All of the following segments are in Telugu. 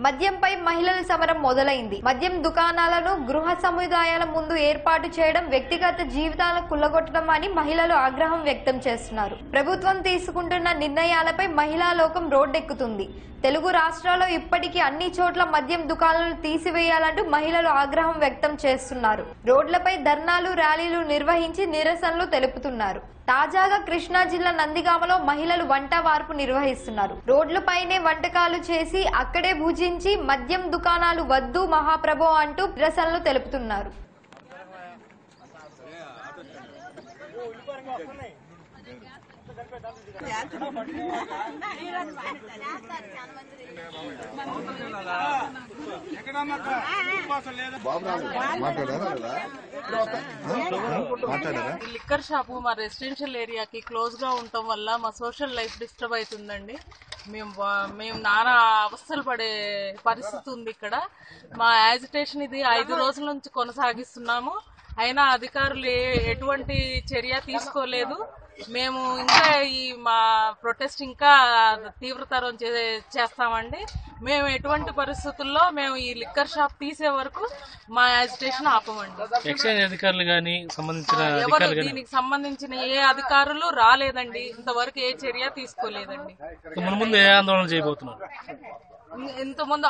మద్యంపై మహిళల సమరం మొదలైంది. మద్యం దుకాణాలను గృహ సముదాయాల ముందు ఏర్పాటు చేయడం వ్యక్తిగత జీవితాలను కుల్లగొట్టడం అని మహిళలు ఆగ్రహం వ్యక్తం చేస్తున్నారు. ప్రభుత్వం తీసుకుంటున్న నిర్ణయాలపై మహిళా లోకం రోడ్డెక్కుతుంది. తెలుగు రాష్ట్రాల్లో ఇప్పటికీ అన్ని చోట్ల మద్యం దుకాణాలను తీసివేయాలంటూ మహిళలు ఆగ్రహం వ్యక్తం చేస్తున్నారు. రోడ్లపై ధర్నాలు, ర్యాలీలు నిర్వహించి నిరసనలు తెలుపుతున్నారు. తాజాగా కృష్ణా జిల్లా నందిగామలో మహిళలు వంట వార్పు నిర్వహిస్తున్నారు. రోడ్లపైనే వంటకాలు చేసి అక్కడే భుజించి మద్యం దుకాణాలు వద్దు మహాప్రభో అంటూ నిరసనలు తెలుపుతున్నారు. లిక్కర్ షాపు మా రెసిడెన్షియల్ ఏరియాకి క్లోజ్ గా ఉండటం వల్ల మా సోషల్ లైఫ్ డిస్టర్బ్ అవుతుందండి. మేము నానా అవస్థలు పడే పరిస్థితి ఉంది. ఇక్కడ మా యాజిటేషన్ ఇది 5 రోజుల నుంచి కొనసాగిస్తున్నాము. అయినా అధికారులు ఎటువంటి చర్య తీసుకోలేదు. మేము ఇంకా మా ప్రొటెస్ట్ ఇంకా తీవ్రతరం చేస్తామండి. మేము ఎటువంటి పరిస్థితుల్లో మేము ఈ లిక్కర్ షాప్ తీసే వరకు మా యాజిటేషన్ ఆపమండి. ఎక్సైజ్ అధికారులు గాని ఎవరు దీనికి సంబంధించిన ఏ అధికారులు రాలేదండి. ఇంతవరకు ఏ చర్య తీసుకోలేదండి. ముందు ఏ ఆందోళన చేయబోతున్నారు? ఇంతకుముందు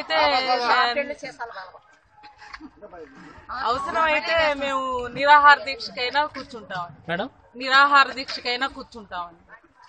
అవసరమైతే మేము నిరాహార దీక్షకైనా కూర్చుంటాం మేడం. నిరాహార దీక్షకైనా కూర్చుంటామండి.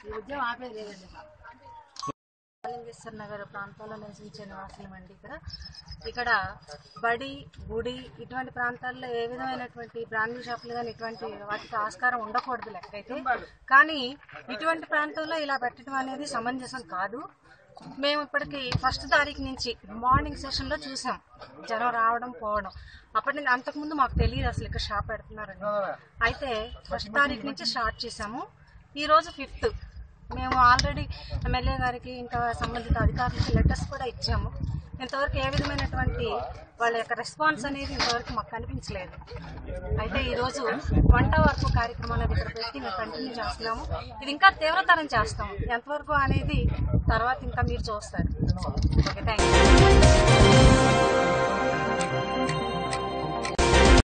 నగర ప్రాంతాల్లో నివసించే నివాసులమండి. ఇక్కడ బడి, గుడి ఇటువంటి ప్రాంతాల్లో ఏ విధమైనటువంటి బ్రాండీ షాపులు కానీ ఇటువంటి వాటికి ఆస్కారం ఉండకూడదు లెక్కైతే. కానీ ఇటువంటి ప్రాంతాల్లో ఇలా పెట్టడం అనేది సమంజసం కాదు. మేము ఇప్పటికి 1వ తారీఖు నుంచి మార్నింగ్ సెషన్ లో చూసాం జనం రావడం పోవడం. అప్పటి నుంచి అంతకుముందు మాకు తెలియదు అసలు ఇక్కడ షాప్ పెడుతున్నారని. అయితే 1వ తారీఖు నుంచి స్టార్ట్ చేసాము. ఈ రోజు 5th. మేము ఆల్రెడీ ఎమ్మెల్యే గారికి ఇంకా సంబంధిత అధికారులకి లెటర్స్ కూడా ఇచ్చాము. ఇంతవరకు ఏ విధమైనటువంటి వాళ్ళ యొక్క రెస్పాన్స్ అనేది ఇంతవరకు మాకు కనిపించలేదు. అయితే ఈరోజు వంట వరకు కార్యక్రమం అనేది ఇక్కడ పెట్టి మేము కంటిన్యూ చేస్తున్నాము. ఇది ఇంకా తీవ్రతరం చేస్తాము. ఎంతవరకు అనేది తర్వాత ఇంకా మీరు చూస్తారు. Okay, thank you.